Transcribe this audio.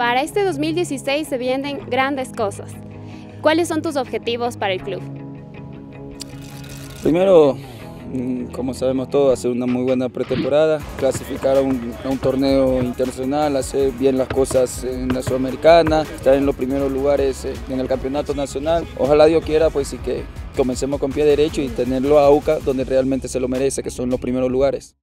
Para este 2016 se vienen grandes cosas. ¿Cuáles son tus objetivos para el club? Primero, como sabemos todos, hacer una muy buena pretemporada, clasificar a un torneo internacional, hacer bien las cosas en la Sudamericana, estar en los primeros lugares en el campeonato nacional. Ojalá Dios quiera, pues sí que comencemos con pie derecho y tenerlo a UCA donde realmente se lo merece, que son los primeros lugares.